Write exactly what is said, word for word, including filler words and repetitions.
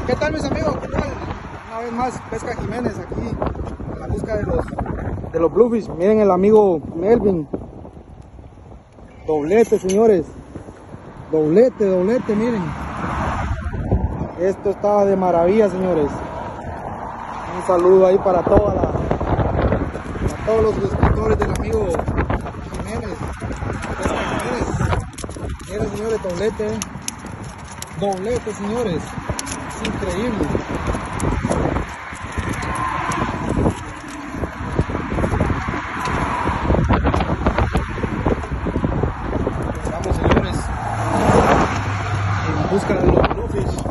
¿Qué tal, mis amigos? ¿Qué tal? Una vez más, Pesca Jiménez aquí, en la busca de los, de los bluefish. Miren el amigo Melvin. Doblete, señores. Doblete, doblete, miren. Esto está de maravilla, señores. Un saludo ahí para toda la, para todos los suscriptores del amigo Jiménez. Miren, señores, doblete. ¿eh? Doblete, señores. Es increíble. Estamos, señores, en busca de los bluefish.